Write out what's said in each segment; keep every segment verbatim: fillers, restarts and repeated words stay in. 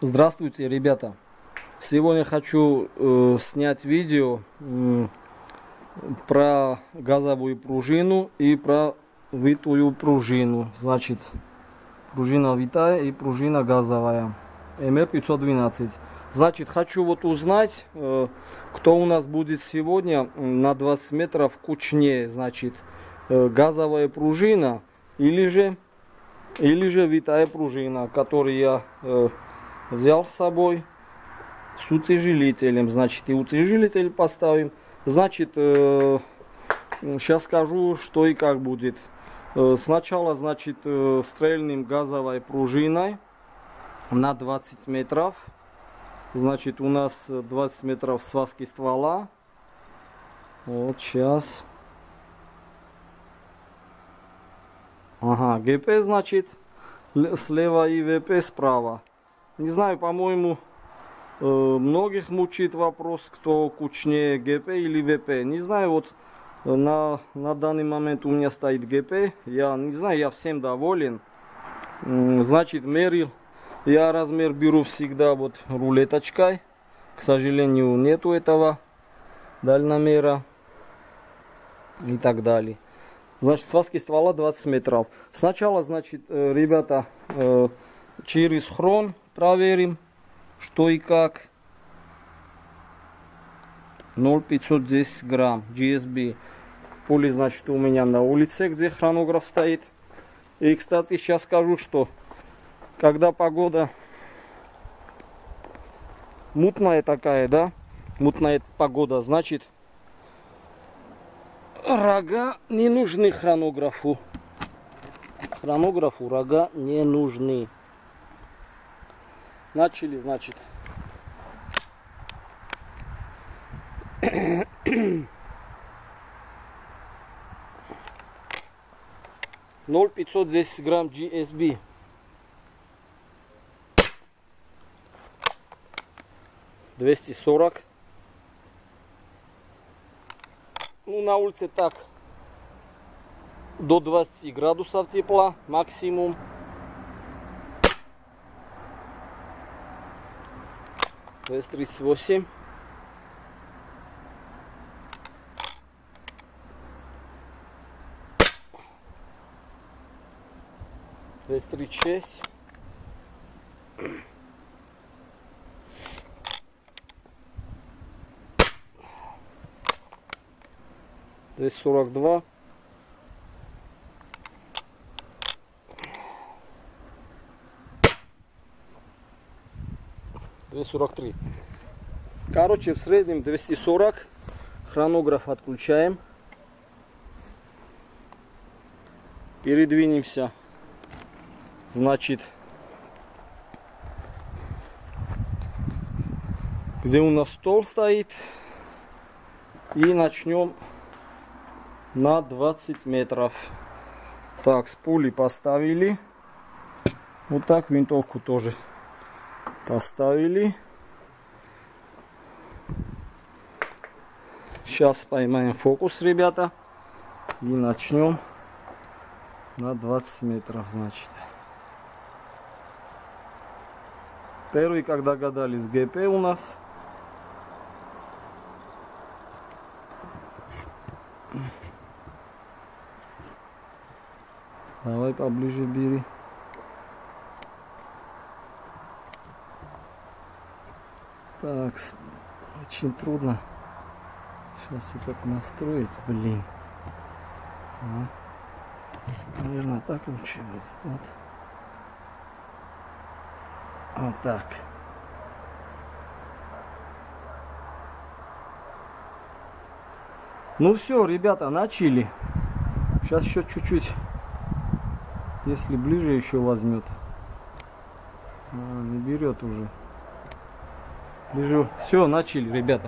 Здравствуйте, ребята! Сегодня хочу э, снять видео э, про газовую пружину и про витую пружину. Значит, пружина витая и пружина газовая. эм эр пятьсот двенадцать. Значит, хочу вот узнать, э, кто у нас будет сегодня на двадцать метров кучнее. Значит, э, газовая пружина или же, или же витая пружина, которую я э, взял с собой с утяжелителем. Значит, и утяжелитель поставим. Значит, э, сейчас скажу, что и как будет. Э, сначала, значит, э, стрельнем газовой пружиной на двадцать метров. Значит, у нас двадцать метров связки ствола. Вот сейчас. Ага, ГП, значит, слева и ВП справа. Не знаю, по-моему, многих мучает вопрос, кто кучнее, ГП или ВП. Не знаю, вот на, на данный момент у меня стоит ГП. Я не знаю, я всем доволен. Значит, мерил. Я размер беру всегда вот рулеточкой. К сожалению, нету этого дальномера и так далее. Значит, связки ствола двадцать метров. Сначала, значит, ребята, через хрон проверим, что и как. ноль пятьсот десять грамм джи эс би. Поле, значит, у меня на улице, где хронограф стоит. И, кстати, сейчас скажу, что когда погода мутная такая, да, мутная погода, значит, рога не нужны хронографу. Хронографу рога не нужны. Начали, значит. ноль пятьсот десять грамм джи эс би. двести сорок. Ну, на улице так до двадцати градусов тепла максимум. двести тридцать восемь. двести тридцать шесть. двести сорок два. двести сорок три. Короче, в среднем двести сорок. Хронограф отключаем. Передвинемся. Значит, где у нас стол стоит. И начнем на двадцать метров. Так, с пули поставили. Вот так винтовку тоже поставили. Сейчас поймаем фокус, ребята. И начнем на двадцать метров, значит. Первый, как догадались, ГП у нас. Давай поближе бери. Так, очень трудно сейчас это настроить, блин. А, наверное, так лучше будет. Вот. Вот так. Ну все, ребята, начали. Сейчас еще чуть-чуть. Если ближе еще возьмет. А, не берет уже. Ближе. Все, начали, ребята.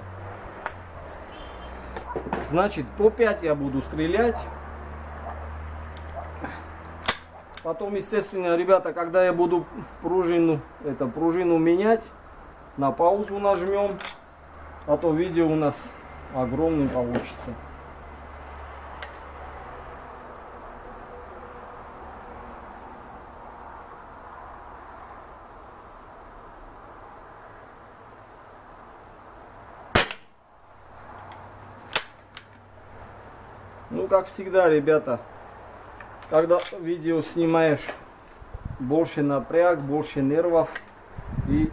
Значит, по пять я буду стрелять. Потом, естественно, ребята, когда я буду пружину, это, пружину менять, на паузу нажмем. А то видео у нас огромный получится. Ну, как всегда, ребята, когда видео снимаешь, больше напряг, больше нервов и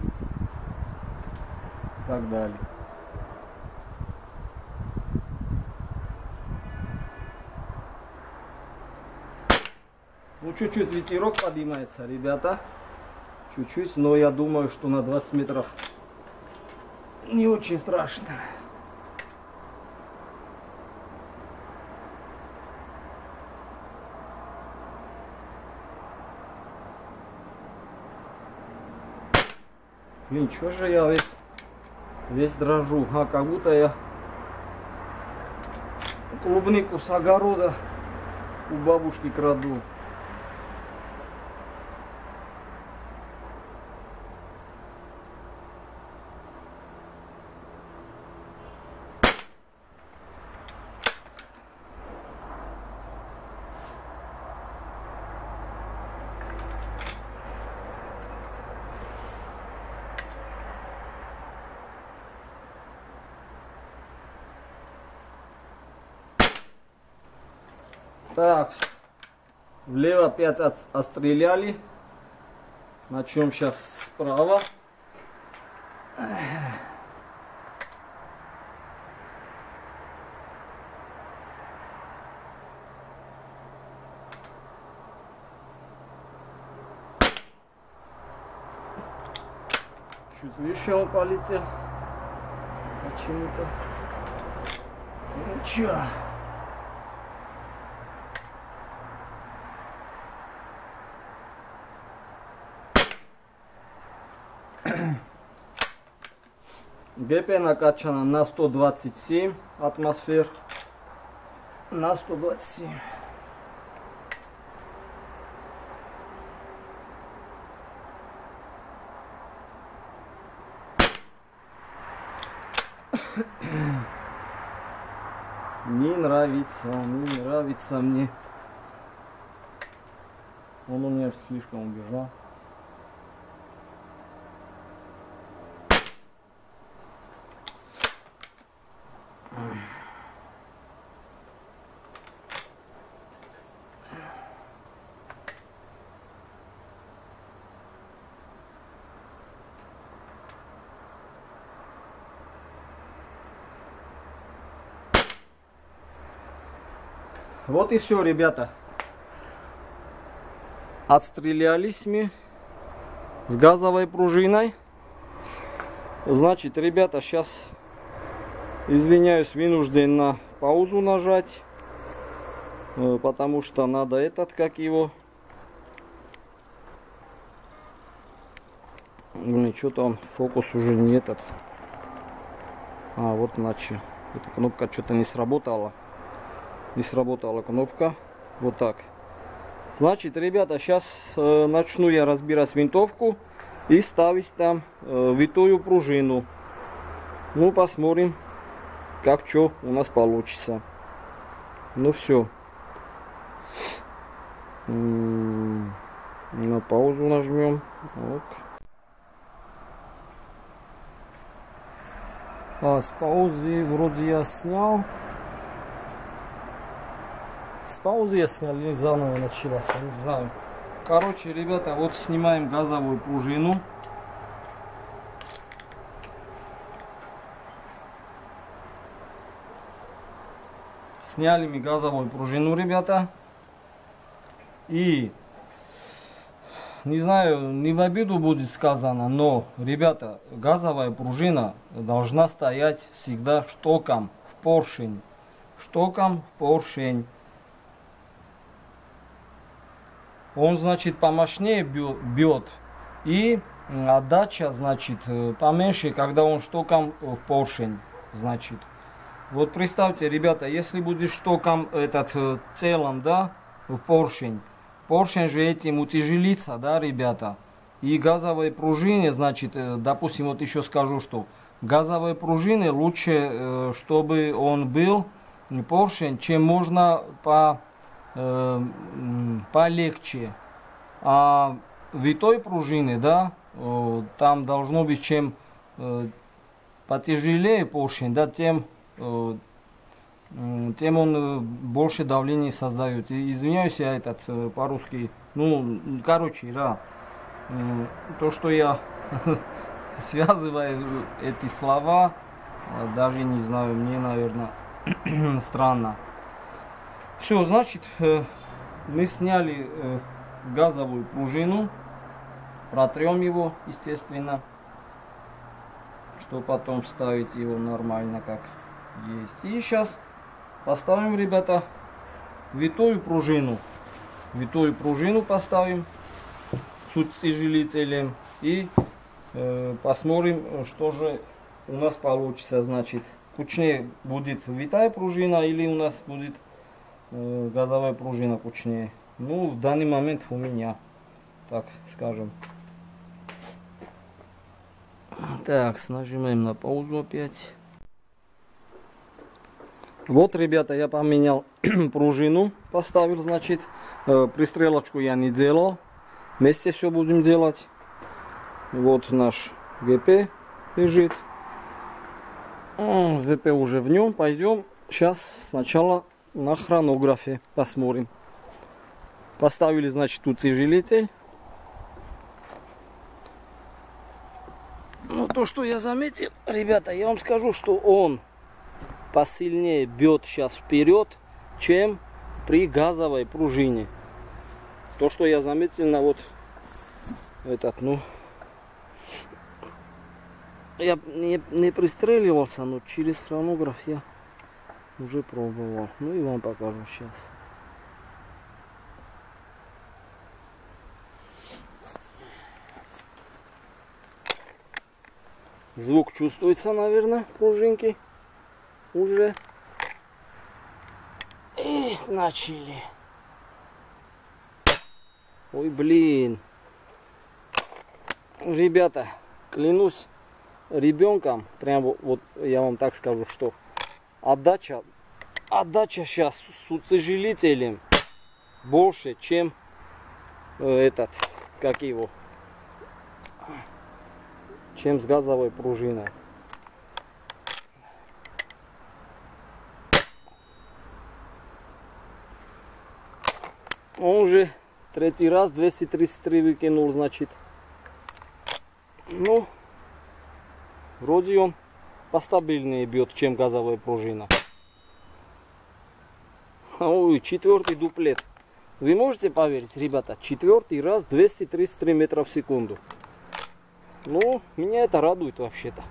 так далее. Ну, чуть-чуть ветерок поднимается, ребята. Чуть-чуть, но я думаю, что на двадцать метров не очень страшно. Блин, чё же я весь, весь дрожу, а как будто я клубнику с огорода у бабушки краду. Так, влево опять от, отстреляли. Начнем сейчас справа. Чуть выше он полетел. Почему-то. Ну чё? ГП накачано на сто двадцать семь атмосфер. На сто двадцать семь. Не нравится, не нравится мне. Он у меня слишком убежал. Вот и все, ребята. Отстрелялись мы с газовой пружиной. Значит, ребята, сейчас, извиняюсь, вынужден на паузу нажать, потому что надо этот, как его, что-то он, фокус уже не этот. А, вот иначе. Эта кнопка что-то не сработала. Не сработала кнопка. Вот так. Значит, ребята, сейчас э, начну я разбирать винтовку и ставить там э, витую пружину. Ну, посмотрим, как что у нас получится. Ну, все. М-м, на паузу нажмем. Вот. А, с паузы вроде я снял. С паузы я снял или заново началось, я не знаю. Короче, ребята, вот снимаем газовую пружину. Сняли мы газовую пружину, ребята. И, не знаю, не в обиду будет сказано, но, ребята, газовая пружина должна стоять всегда штоком в поршень. Штоком в поршень. Он, значит, помощнее бьет, и отдача, значит, поменьше, когда он штоком в поршень, значит. Вот представьте, ребята, если будет штоком этот целым, да, в поршень, поршень же этим утяжелится, да, ребята. И газовой пружине, значит, допустим, вот еще скажу, что газовой пружины лучше, чтобы он был поршень, чем можно по Э, полегче, а витой пружины, да, э, там должно быть чем э, потяжелее поршень, да, тем э, тем он больше давления создает. И извиняюсь, я этот по-русски, ну, короче, да, то, что я связываю эти слова, даже не знаю, мне, наверное, странно. Все, значит, мы сняли газовую пружину, протрем его, естественно, чтобы потом ставить его нормально, как есть. И сейчас поставим, ребята, витую пружину. Витую пружину поставим с утяжелителем и э, посмотрим, что же у нас получится. Значит, кучнее будет витая пружина или у нас будет э, газовая пружина кучнее. Ну, в данный момент у меня, так скажем. Так, нажимаем на паузу опять. Вот, ребята, я поменял пружину, поставил, значит, э, пристрелочку я не делал. Вместе все будем делать. Вот наш ГП лежит. ГП уже в нем. Пойдем сейчас сначала на хронографе посмотрим. Поставили, значит, утяжелитель. Ну, то, что я заметил, ребята, я вам скажу, что он посильнее бьет сейчас вперед, чем при газовой пружине. То, что я заметил на вот этот, ну, я не, не пристреливался, но через хронограф я уже пробовал. Ну и вам покажу сейчас. Звук чувствуется, наверное, пружинки уже. И начали. Ой, блин. Ребята, клянусь ребенком, прям вот я вам так скажу, что отдача, отдача сейчас с утяжелителем больше, чем этот, как его, чем с газовой пружиной. Он уже третий раз двести тридцать три выкинул, значит. Ну, вроде он постабильнее бьет, чем газовая пружина. Ой, четвертый дуплет. Вы можете поверить, ребята, четвертый раз двести тридцать три метра в секунду. Ну, меня это радует вообще-то.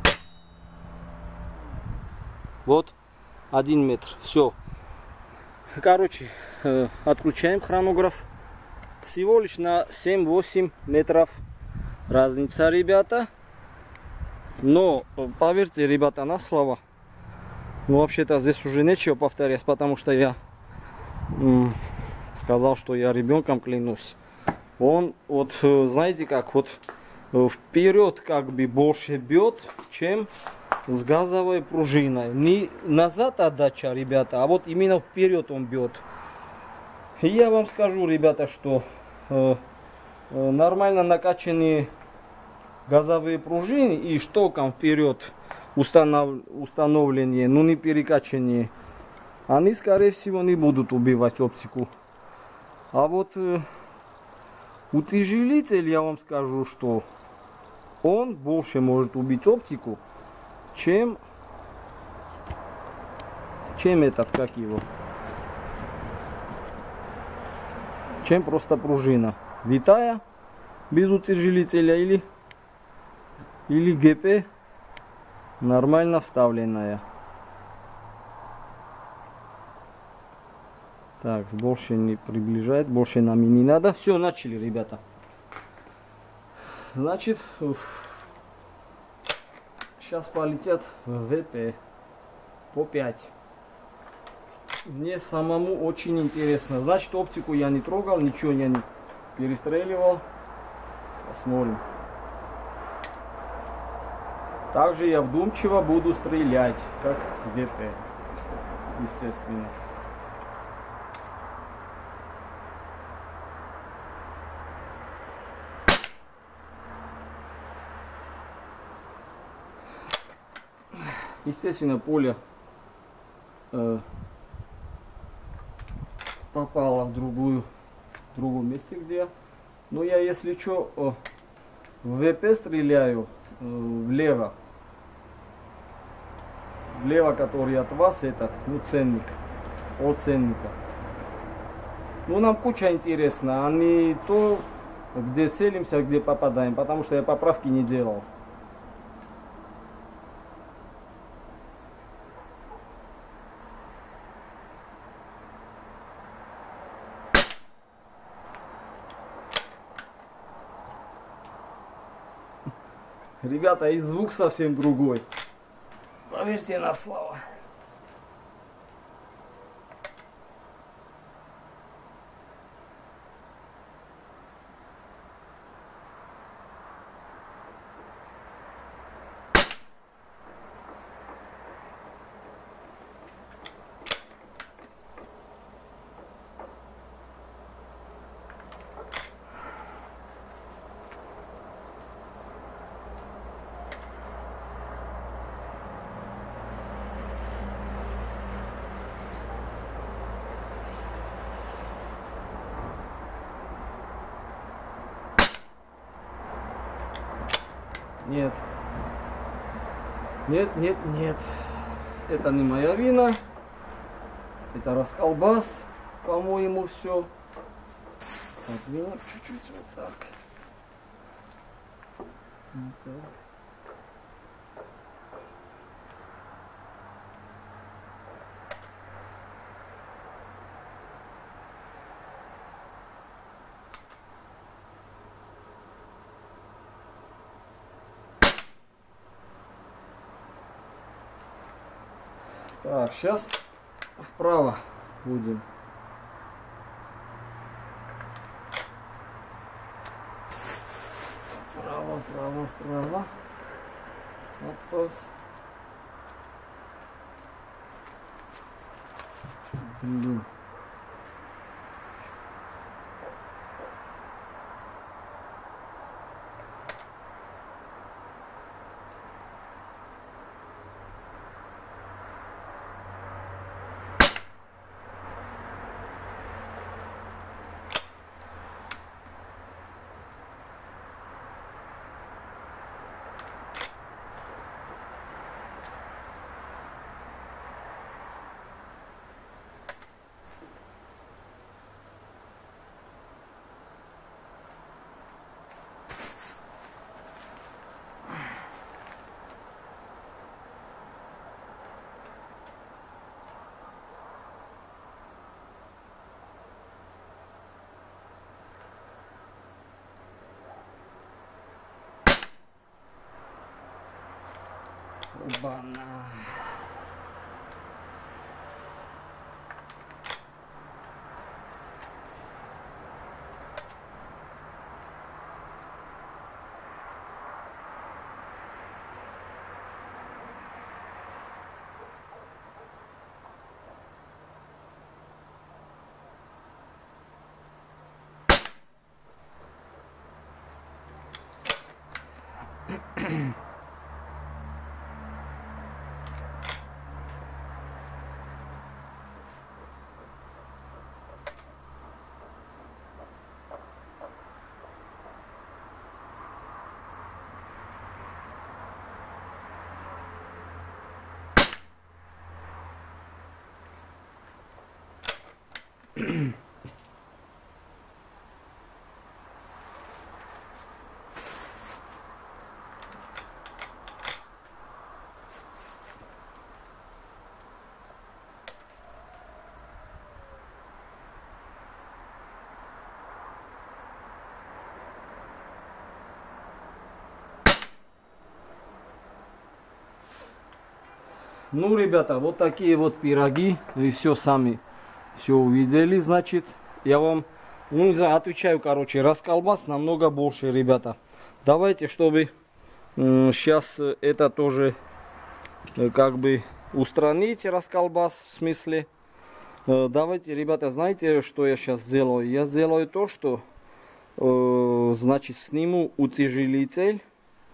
Вот, один метр. Все. Короче, э, отключаем хронограф. Всего лишь на семь-восемь метров разница, ребята. Но, поверьте, ребята, на слово. Ну, вообще-то здесь уже нечего повторять, потому что я м, сказал, что я ребенком клянусь. Он, вот, знаете как, вот вперед как бы больше бьет, чем с газовой пружиной. Не назад отдача, ребята, а вот именно вперед он бьет. И я вам скажу, ребята, что э, э, нормально накачанные газовые пружины и штоком вперед установ, установленные, но не перекачанные, они, скорее всего, не будут убивать оптику. А вот э, утяжелитель, я вам скажу, что он больше может убить оптику, чем, чем этот, как его, чем просто пружина. Витая, без утяжелителя, или, или ГП нормально вставленная. Так, больше не приближает, больше нам и не надо. Все, начали, ребята. Значит, сейчас полетят ВП по пять. Мне самому очень интересно. Значит, оптику я не трогал, ничего я не перестреливал. Посмотрим. Также я вдумчиво буду стрелять, как с ГП, естественно. Естественно, поле э, попала в другую, в другом месте, где. Но я, если что, э, в ВП стреляю э, влево. Влево, который от вас, этот, ну, ценник. От ценника. Ну, нам куча интересно, а не то, где целимся, где попадаем, потому что я поправки не делал. Ребята, и звук совсем другой. Поверьте на слово. Нет. Нет, нет, нет. Это не моя вина. Это расколбас, по-моему, все. Так, вина чуть-чуть вот так. Вот так. Так, сейчас вправо будем. Вправо, вправо, вправо. Вопрос. Блин. Оба-на. Ну, ребята, вот такие вот пироги. Вы все сами все увидели, значит. Я вам, ну, не знаю, отвечаю, короче, расколбас намного больше, ребята. Давайте, чтобы э, сейчас это тоже э, как бы устранить, расколбас, в смысле. Э, давайте, ребята, знаете, что я сейчас сделаю? Я сделаю то, что, э, значит, сниму утяжелитель.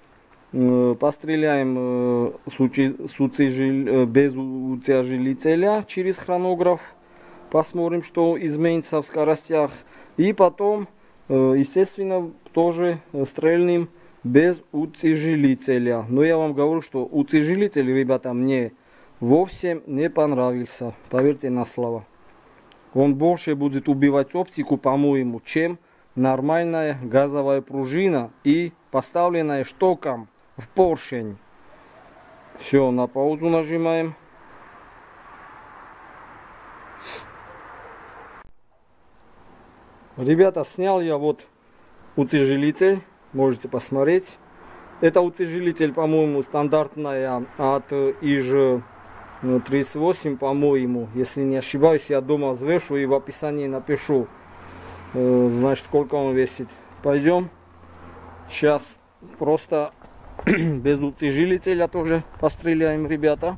Постреляем с утяжел... без утяжелителя через хронограф. Посмотрим, что изменится в скоростях. И потом, естественно, тоже стрельнем без утяжелителя. Но я вам говорю, что утяжелитель, ребята, мне вовсе не понравился. Поверьте на слово. Он больше будет убивать оптику, по-моему, чем нормальная газовая пружина и поставленная штоком в поршень. Все, на паузу нажимаем. Ребята, снял я вот утяжелитель. Можете посмотреть. Это утяжелитель, по-моему, стандартная от ИЖ тридцать восемь, по-моему. Если не ошибаюсь, я дома взвешу и в описании напишу, значит, сколько он весит. Пойдем. Сейчас просто без утяжелителя тоже постреляем, ребята.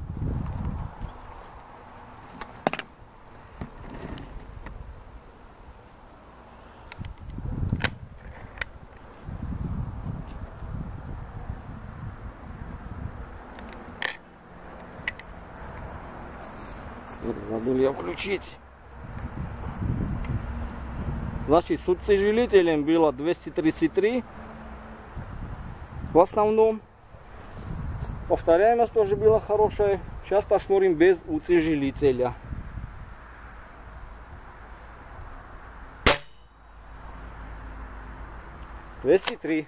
Забыл я включить. Значит, с утяжелителем было двести тридцать три. В основном. Повторяемость тоже была хорошая. Сейчас посмотрим без утяжелителя. двести три.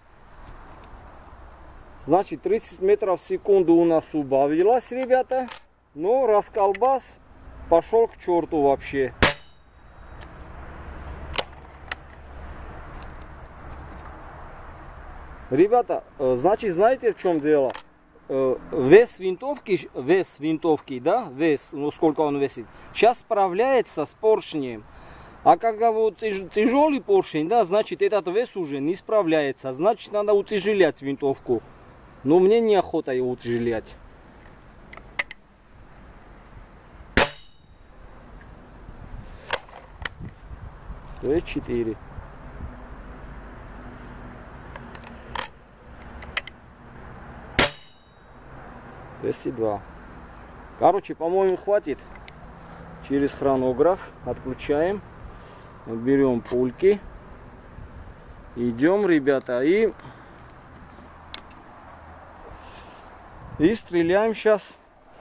Значит, тридцать метров в секунду у нас убавилось, ребята. Но расколбас пошел к черту вообще. Ребята, значит, знаете, в чем дело? Вес винтовки, вес винтовки, да, вес, ну сколько он весит, сейчас справляется с поршнем. А когда вот тяжелый поршень, да, значит, этот вес уже не справляется. Значит, надо утяжелять винтовку. Но мне неохота его утяжелять. четыре. двести два. Короче, по-моему, хватит. Через хронограф отключаем. Берем пульки. Идем, ребята, и и стреляем сейчас.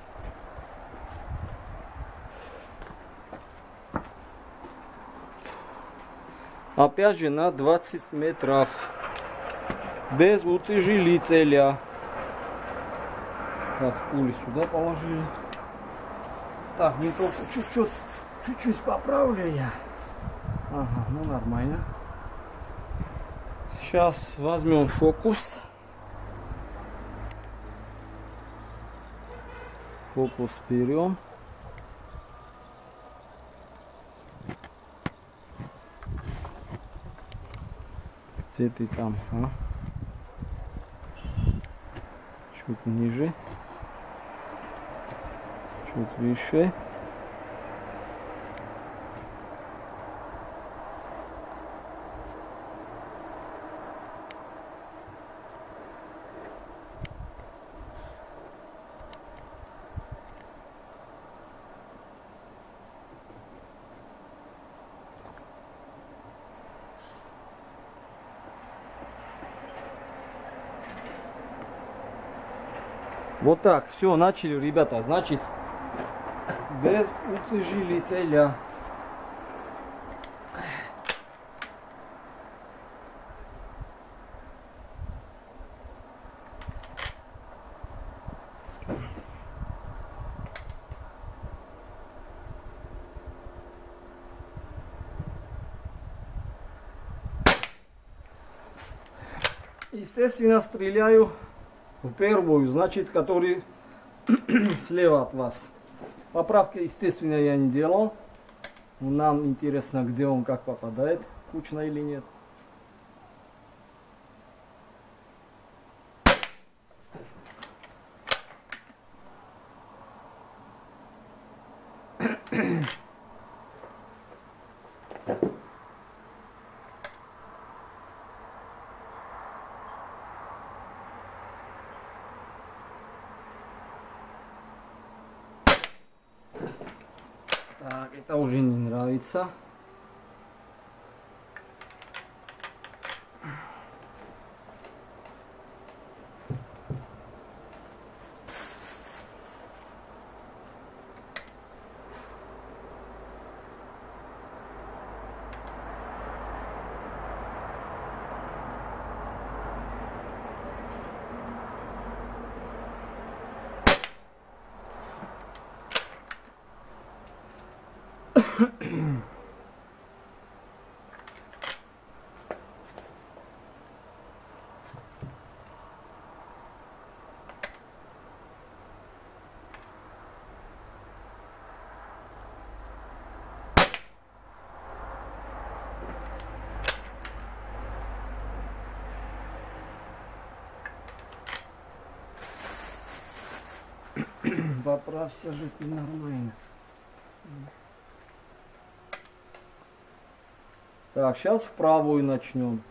Опять же на двадцать метров. Без утяжелителя. Так, пули сюда положили. Так, винтовку чуть-чуть, чуть-чуть поправлю я. Ага, ну нормально. Сейчас возьмем фокус. Фокус берем. Где ты там, а? Чуть ниже. Чуть выше. Вот так, все, начали, ребята, значит, без утяжелителя. Естественно, стреляю в первую, значит, который слева от вас. Поправки, естественно, я не делал. Нам интересно, где он как попадает, кучно или нет. Так, это уже не нравится. Поправься же ты нормально. Так, сейчас в правую начнем.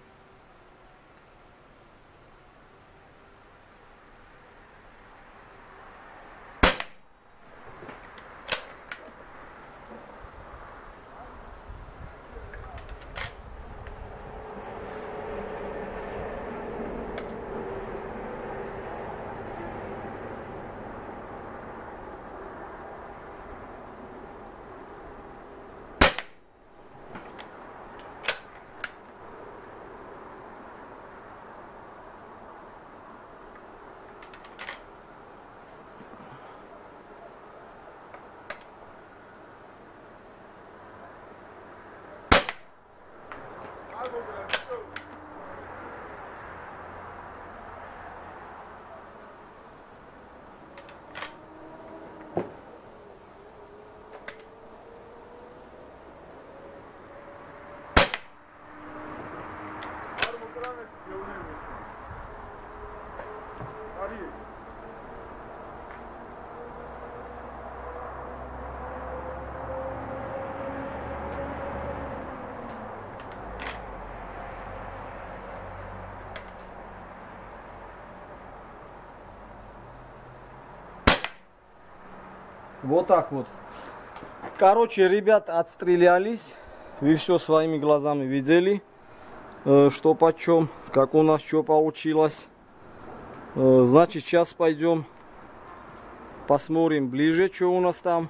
Вот так вот. Короче, ребята отстрелялись. Вы все своими глазами видели, что почем, как у нас что получилось. Значит, сейчас пойдем посмотрим ближе, что у нас там.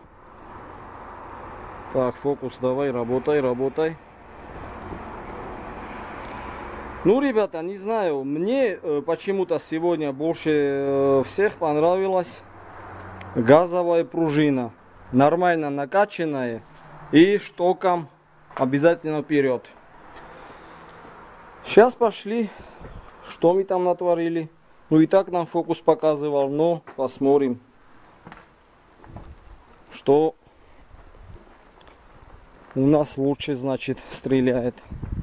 Так, фокус, давай, работай, работай. Ну, ребята, не знаю, мне почему-то сегодня больше всех понравилась газовая пружина. Нормально накачанная и штоком обязательно вперед. Сейчас пошли, что мы там натворили. Ну и так нам фокус показывал, но посмотрим, что у нас лучше, значит, стреляет.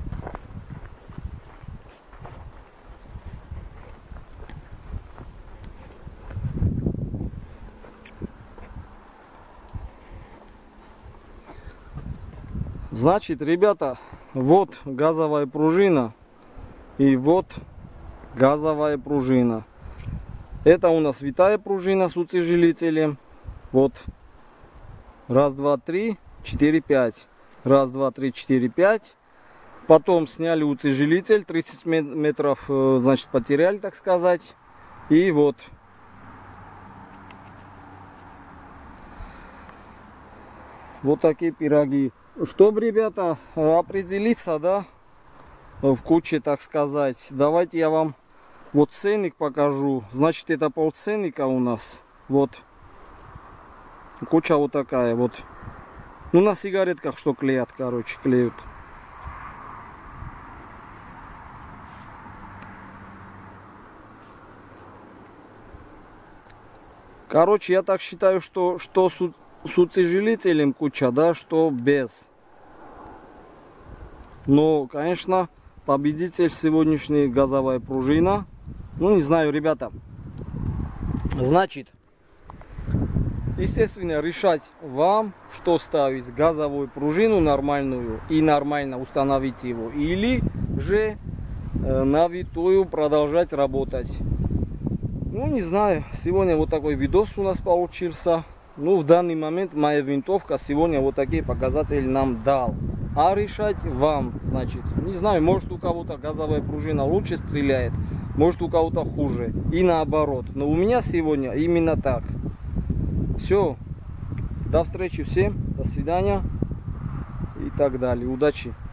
Значит, ребята, вот газовая пружина и вот газовая пружина. Это у нас витая пружина с утяжелителем. Вот. Раз, два, три, четыре, пять. Раз, два, три, четыре, пять. Потом сняли утяжелитель. тридцать метров, значит, потеряли, так сказать. И вот. Вот такие пироги. Чтобы, ребята, определиться, да, в куче, так сказать, давайте я вам вот ценник покажу. Значит, это полценника у нас. Вот. Куча вот такая вот. Ну, на сигаретках что клеят, короче, клеют. Короче, я так считаю, что, что с, с утяжелителем куча, да, что без. Но, конечно, победитель сегодняшний газовая пружина. Ну, не знаю, ребята. Значит, естественно, решать вам, что ставить: газовую пружину нормальную и нормально установить его, или же э, на витую продолжать работать. Ну, не знаю, сегодня вот такой видос у нас получился. Ну, в данный момент моя винтовка сегодня вот такие показатели нам дал. А решать вам, значит, не знаю, может у кого-то газовая пружина лучше стреляет, может у кого-то хуже. И наоборот. Но у меня сегодня именно так. Все. До встречи всем. До свидания. И так далее. Удачи.